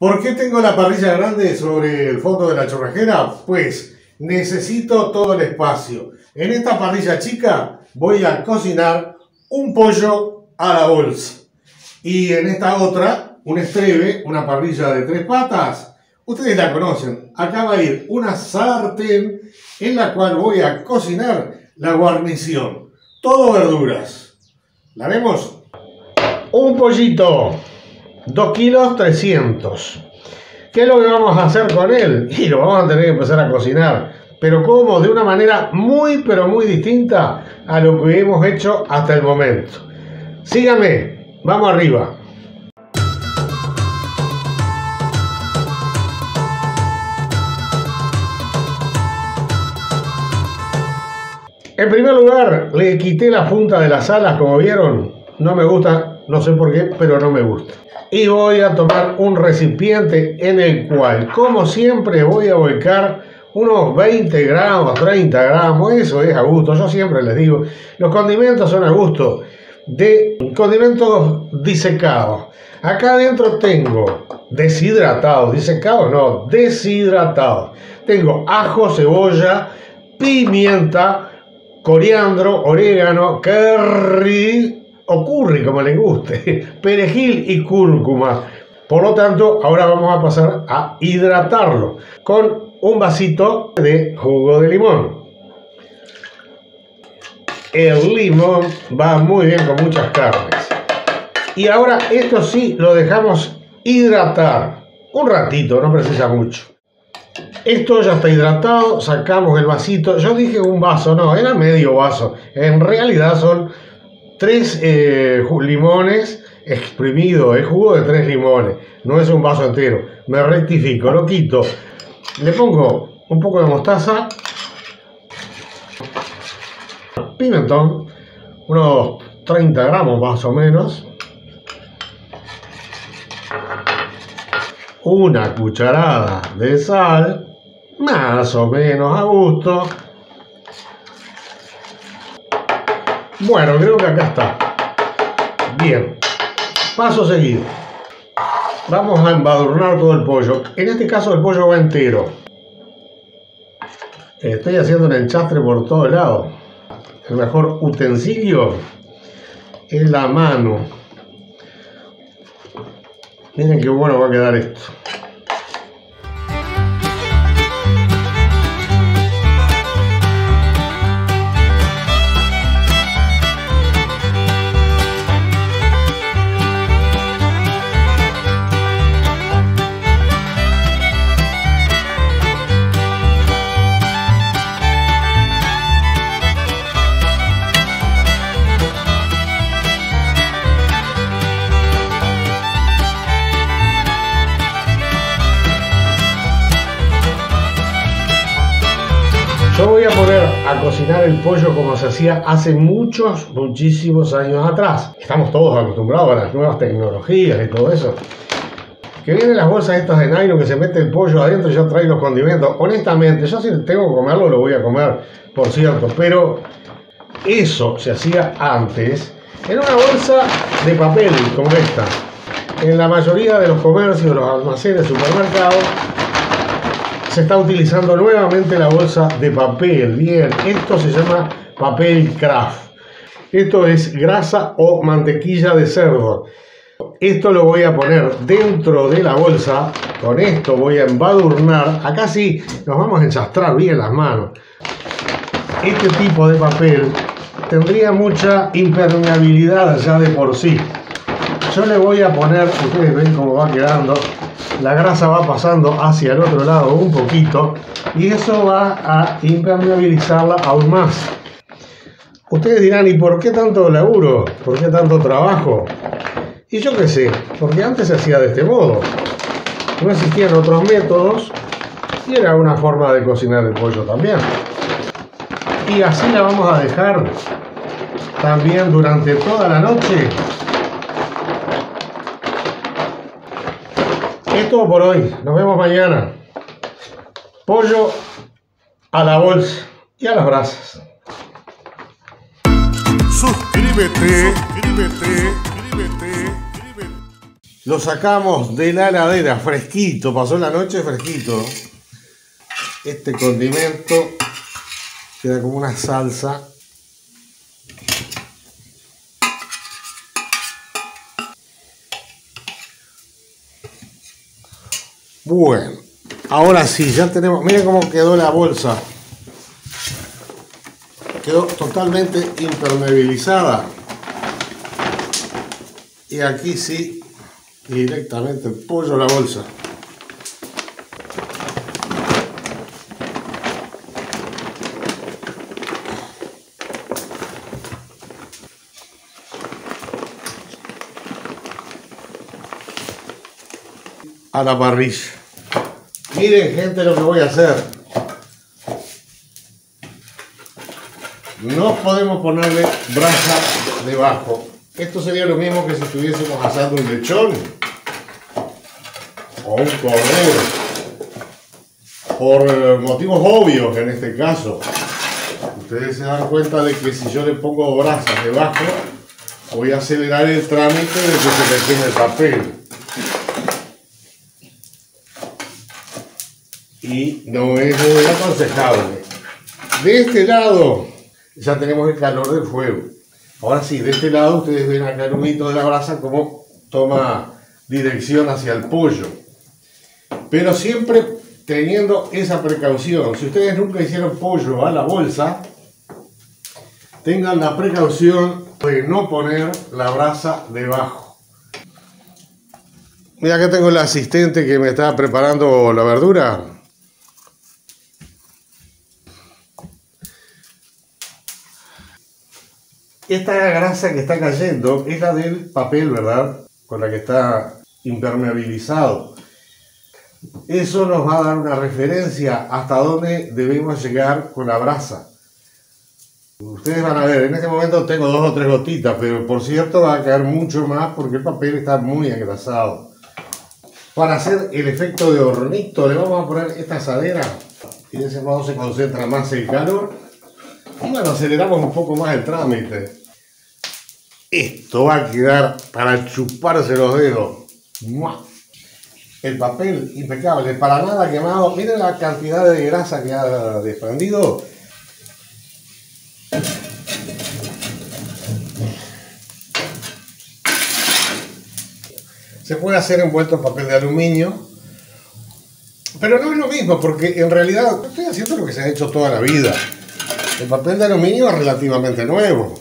¿Por qué tengo la parrilla grande sobre el fondo de la churrasquera? Pues necesito todo el espacio. En esta parrilla chica voy a cocinar un pollo a la bolsa. Y en esta otra, un estrebe, una parrilla de 3 patas. Ustedes la conocen. Acá va a ir una sartén en la cual voy a cocinar la guarnición. Todo verduras. ¿La vemos? Un pollito. 2 kilos 300. ¿Qué es lo que vamos a hacer con él? Y lo vamos a tener que empezar a cocinar. Pero ¿cómo? De una manera muy, pero muy distinta a lo que hemos hecho hasta el momento. Síganme. Vamos arriba. En primer lugar, le quité la punta de las alas, como vieron. No me gusta, no sé por qué, pero no me gusta. Y voy a tomar un recipiente en el cual, como siempre, voy a volcar unos 20 gramos, 30 gramos, eso es a gusto. Yo siempre les digo, los condimentos son a gusto, de condimentos disecados. Acá adentro tengo deshidratados, disecados no, deshidratados. Tengo ajo, cebolla, pimienta, coriandro, orégano, curry o curry como les guste, perejil y cúrcuma. Por lo tanto, ahora vamos a pasar a hidratarlo con un vasito de jugo de limón. El limón va muy bien con muchas carnes. Y ahora esto sí lo dejamos hidratar un ratito, no precisa mucho. Esto ya está hidratado, sacamos el vasito. Yo dije un vaso, no, era medio vaso. En realidad son 3 limones exprimidos, es jugo de 3 limones. No es un vaso entero. Me rectifico, lo quito. Le pongo un poco de mostaza, pimentón, unos 30 gramos más o menos. Una cucharada de sal, más o menos a gusto. Bueno, creo que acá está. Bien. Paso seguido. Vamos a embadurnar todo el pollo. En este caso el pollo va entero. Estoy haciendo un enchastre por todos lados. El mejor utensilio es la mano. Miren qué bueno va a quedar esto. Yo voy a poner a cocinar el pollo como se hacía hace muchísimos años atrás. Estamos todos acostumbrados a las nuevas tecnologías y todo eso. Que vienen las bolsas estas de nylon que se mete el pollo adentro y ya trae los condimentos. Honestamente, yo si tengo que comerlo lo voy a comer, por cierto. Pero eso se hacía antes en una bolsa de papel como esta. En la mayoría de los comercios, de los almacenes, supermercados, se está utilizando nuevamente la bolsa de papel. Bien, esto se llama papel craft. Esto es grasa o mantequilla de cerdo. Esto lo voy a poner dentro de la bolsa. Con esto voy a embadurnar. Acá sí nos vamos a enchastrar bien las manos. Este tipo de papel tendría mucha impermeabilidad ya de por sí. Yo le voy a poner, ustedes ven cómo va quedando. La grasa va pasando hacia el otro lado un poquito y eso va a impermeabilizarla aún más. Ustedes dirán, ¿y por qué tanto laburo? ¿Por qué tanto trabajo? Y yo qué sé, porque antes se hacía de este modo. No existían otros métodos y era una forma de cocinar el pollo también. Y así la vamos a dejar también durante toda la noche. Es todo por hoy. Nos vemos mañana. Pollo a la bolsa y a las brasas. Suscríbete. Lo sacamos de la heladera fresquito, pasó la noche fresquito. Este condimento queda como una salsa. Bueno, ahora sí, ya tenemos, miren cómo quedó la bolsa. Quedó totalmente impermeabilizada. Y aquí sí, directamente el pollo a la bolsa. A la parrilla. Miren, gente, lo que voy a hacer. No podemos ponerle brasa debajo. Esto sería lo mismo que si estuviésemos asando un lechón o un cordero. Por motivos obvios en este caso. Ustedes se dan cuenta de que si yo le pongo brasa debajo, voy a acelerar el trámite de que se me queme el papel. Y no es muy aconsejable. De este lado ya tenemos el calor del fuego. Ahora sí, de este lado ustedes ven acá el humito de la brasa como toma dirección hacia el pollo. Pero siempre teniendo esa precaución. Si ustedes nunca hicieron pollo a la bolsa, tengan la precaución de no poner la brasa debajo. Mira, acá tengo el asistente que me está preparando la verdura. Esta grasa que está cayendo es la del papel, ¿verdad? Con la que está impermeabilizado. Eso nos va a dar una referencia hasta dónde debemos llegar con la brasa. Ustedes van a ver, en este momento tengo 2 o 3 gotitas, pero por cierto va a caer mucho más porque el papel está muy engrasado. Para hacer el efecto de hornito le vamos a poner esta asadera y de ese modo se concentra más el calor. Y bueno, aceleramos un poco más el trámite. Esto va a quedar para chuparse los dedos. ¡Mua! El papel impecable, para nada quemado. Miren la cantidad de grasa que ha desprendido. Se puede hacer envuelto en papel de aluminio, pero no es lo mismo porque en realidad estoy haciendo lo que se ha hecho toda la vida. El papel de aluminio es relativamente nuevo.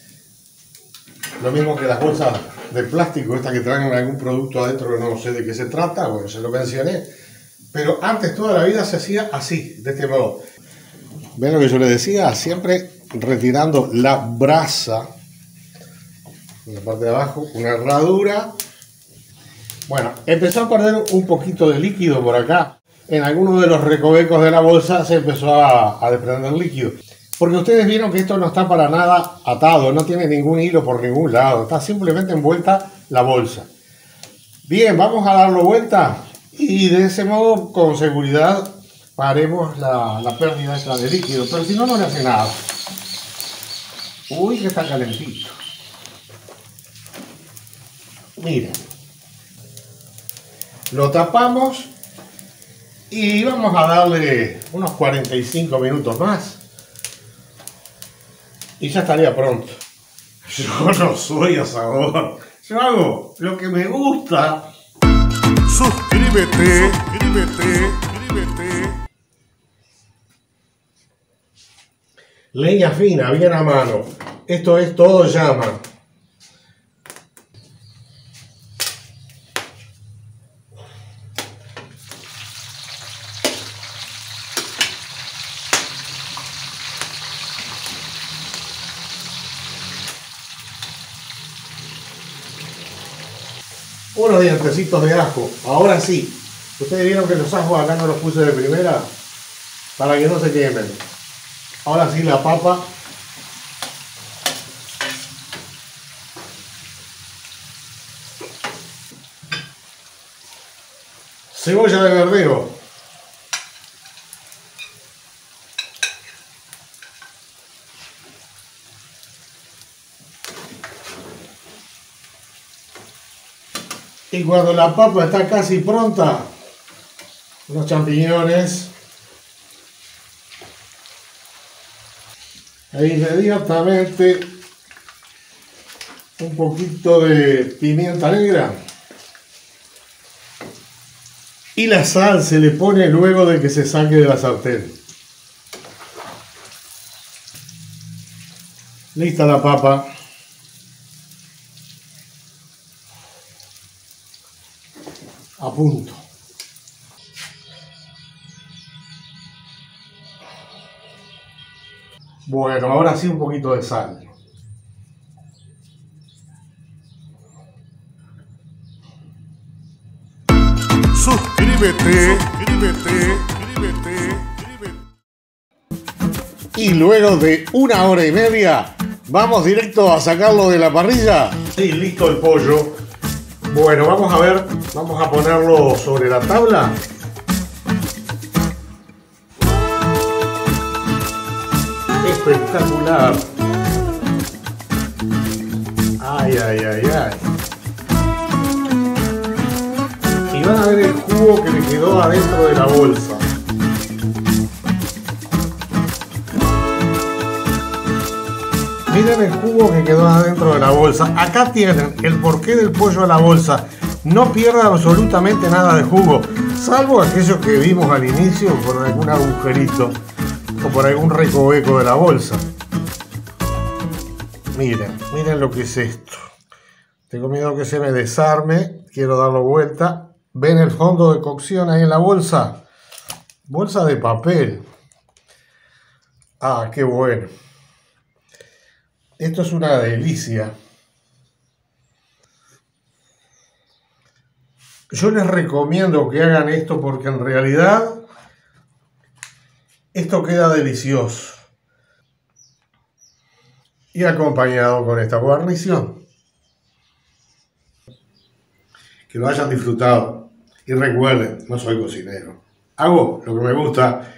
Lo mismo que las bolsas de plástico, estas que traen algún producto adentro que no sé de qué se trata, bueno, se lo mencioné. Pero antes toda la vida se hacía así, de este modo. ¿Ven lo que yo les decía? Siempre retirando la brasa en la parte de abajo, una herradura. Bueno, empezó a perder un poquito de líquido por acá. En algunos de los recovecos de la bolsa se empezó a desprender líquido. Porque ustedes vieron que esto no está para nada atado, no tiene ningún hilo por ningún lado, está simplemente envuelta la bolsa. Bien, vamos a darlo vuelta y de ese modo con seguridad paremos la pérdida esta de líquido, pero si no, no le hace nada. Uy, que está calentito. Miren. Lo tapamos y vamos a darle unos 45 minutos más. Y ya estaría pronto. Yo no soy asador. Yo hago lo que me gusta. Suscríbete. Leña fina, bien a mano. Esto es todo llama. Unos dientecitos de ajo. Ahora sí. Ustedes vieron que los ajos acá no los puse de primera para que no se quemen. Ahora sí la papa. Cebolla de verdeo. Y cuando la papa está casi pronta, unos champiñones. E inmediatamente un poquito de pimienta negra. Y la sal se le pone luego de que se saque de la sartén. Lista la papa. A punto. Bueno, ahora sí un poquito de sal. Suscríbete. Y luego de 1 hora y media, vamos directo a sacarlo de la parrilla. Sí, listo el pollo. Bueno, vamos a ver, vamos a ponerlo sobre la tabla. Espectacular. Ay, ay, ay, ay. Y van a ver el jugo que le quedó adentro de la bolsa. Miren el jugo que quedó adentro de la bolsa. Acá tienen el porqué del pollo a la bolsa. No pierda absolutamente nada de jugo, salvo aquellos que vimos al inicio por algún agujerito o por algún recoveco de la bolsa. Miren, miren lo que es esto. Tengo miedo que se me desarme. Quiero darlo vuelta. ¿Ven el fondo de cocción ahí en la bolsa? Bolsa de papel. Ah, qué bueno. Esto es una delicia. Yo les recomiendo que hagan esto porque en realidad esto queda delicioso. Y acompañado con esta guarnición. Que lo hayan disfrutado. Y recuerden, no soy cocinero. Hago lo que me gusta.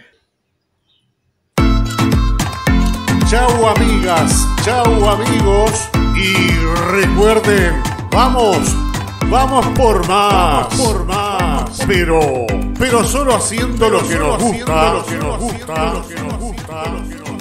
Chau amigas, chau amigos. Y recuerden, vamos por más. Pero solo haciendo lo que nos gusta.